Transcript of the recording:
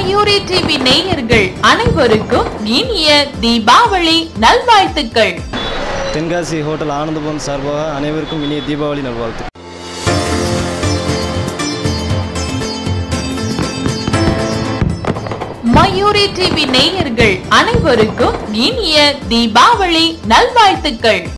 Mayuri TV நேயர்கள் அனைவருக்கும் இனிய தீபாவளி நல்வாழ்த்துக்கள். தென்காசி ஹோட்டல் ஆனந்தபவன் சார்பாக அனைவருக்கும் இனிய தீபாவளி நல்வாழ்த்து. மயூரி டிவி நேயர்கள் அனைவருக்கும் இனிய தீபாவளி நல்வாழ்த்துக்கள்.